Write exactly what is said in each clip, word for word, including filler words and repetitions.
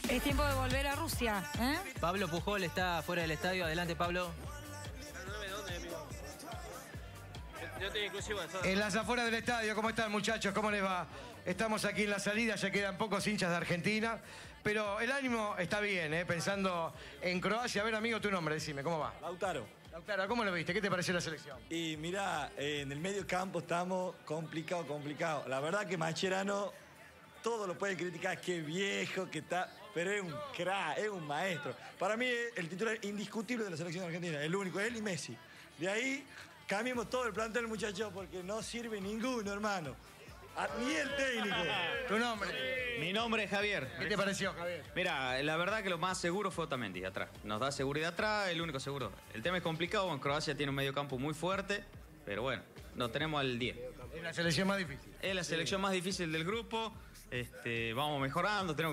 Es tiempo de volver a Rusia, ¿eh? Pablo Pujol está fuera del estadio. Adelante, Pablo. En las afueras del estadio, ¿cómo están, muchachos? ¿Cómo les va? Estamos aquí en la salida, ya quedan pocos hinchas de Argentina, pero el ánimo está bien, ¿eh? Pensando en Croacia. A ver, amigo, tu nombre, decime, ¿cómo va? Lautaro. Lautaro, ¿cómo lo viste? ¿Qué te pareció la selección? Y mirá, eh, en el medio campo estamos complicado, complicado. La verdad que Mascherano, todo lo puede criticar, que viejo, que está, pero es un crack, es un maestro. Para mí es el titular indiscutible de la selección argentina, el único, él y Messi. De ahí cambiemos todo el plantel, muchachos, porque no sirve ninguno, hermano. Ni el técnico. ¿Tu nombre? Mi nombre es Javier. ¿Qué te pareció, Javier? Mira, la verdad que lo más seguro fue Otamendi atrás. Nos da seguridad atrás, el único seguro. El tema es complicado, en Croacia tiene un mediocampo muy fuerte, pero bueno, nos tenemos al diez. Es la selección más difícil. Es la selección sí. más difícil del grupo. Este, vamos mejorando, tenemos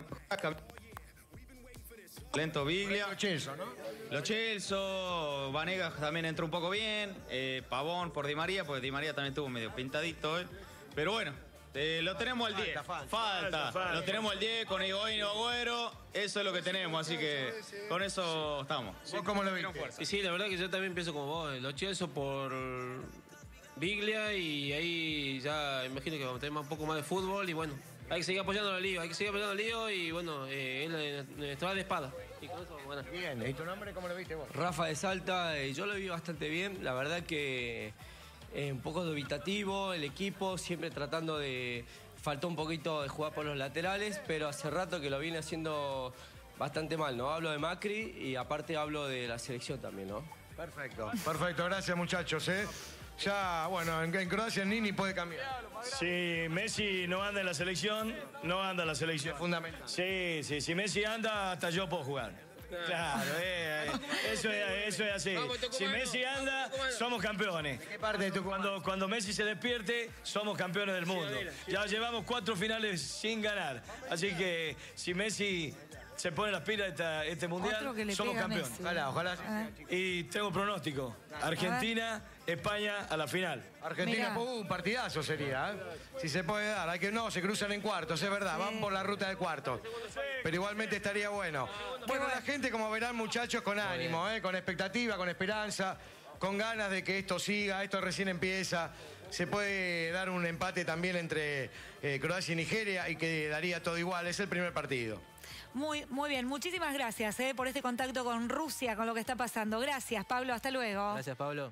lento Biglia. Lo Chelso, ¿no? Lo Chelso, Vanega también entró un poco bien. Eh, Pavón por Di María, porque Di María también estuvo medio pintadito. ¿eh? Pero bueno, eh, lo tenemos al diez. Falta, falta. falta, falta. Lo tenemos al diez con Higuaín o Agüero. Eso es lo que tenemos, así que con eso estamos. ¿Vos cómo lo viste? Sí, sí, la verdad que yo también pienso como vos. Lo Chelso por Biglia y ahí ya imagino que vamos a tener un poco más de fútbol y bueno. Hay que seguir apoyando al lío, hay que seguir apoyando al lío y bueno, eh, él estaba de espada. Y con eso, bueno. Bien, ¿y tu nombre cómo lo viste vos? Rafa de Salta, eh, yo lo vi bastante bien, la verdad que eh, un poco dubitativo el equipo, siempre tratando de... Faltó un poquito de jugar por los laterales, pero hace rato que lo viene haciendo bastante mal, ¿no? Hablo de Macri y aparte hablo de la selección también, ¿no? Perfecto, perfecto, gracias muchachos, ¿eh? Ya, bueno, en, en Croacia Nini puede cambiar. Si Messi no anda en la selección, no anda en la selección. Es fundamental. Sí, sí, si Messi anda, hasta yo puedo jugar. Claro, eh, eso, es, eso es así. Si Messi anda, somos campeones. ¿De qué parte de tu cuando, cuando Messi se despierte, somos campeones del mundo. Ya llevamos cuatro finales sin ganar. Así que si Messi se pone las pilas esta, este mundial, somos campeones. Messi. Ojalá, ojalá. Ah. Y tengo pronóstico. Argentina, España a la final. Argentina, pues, un partidazo sería, ¿eh? Si se puede dar. Hay que no, se cruzan en cuartos, es verdad. Sí. Van por la ruta de cuartos. Pero igualmente estaría bueno. Bueno, la gente, como verán, muchachos, con ánimo, ¿eh? Con expectativa, con esperanza, con ganas de que esto siga. Esto recién empieza. Se puede dar un empate también entre eh, Croacia y Nigeria y que daría todo igual. Es el primer partido. Muy, muy bien. Muchísimas gracias eh, por este contacto con Rusia, con lo que está pasando. Gracias, Pablo. Hasta luego. Gracias, Pablo.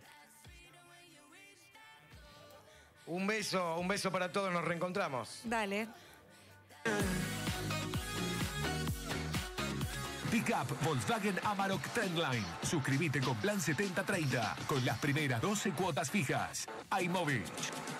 Un beso, un beso para todos. Nos reencontramos. Dale. Pickup Volkswagen Amarok Trendline. Suscríbete con Plan setenta treinta con las primeras doce cuotas fijas. iMovich.